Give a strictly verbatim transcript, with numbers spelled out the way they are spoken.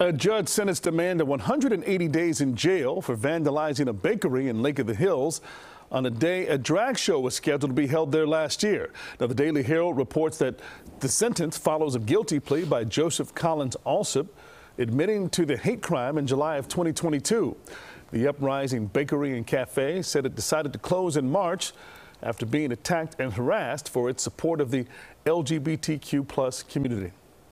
A judge sentenced a man to one hundred eighty days in jail for vandalizing a bakery in Lake of the Hills on a day a drag show was scheduled to be held there last year. Now, the Daily Herald reports that the sentence follows a guilty plea by Joseph Collins Alsop, admitting to the hate crime in July of twenty twenty-two. The Uprising Bakery and Cafe said it decided to close in March after being attacked and harassed for its support of the L G B T Q plus community.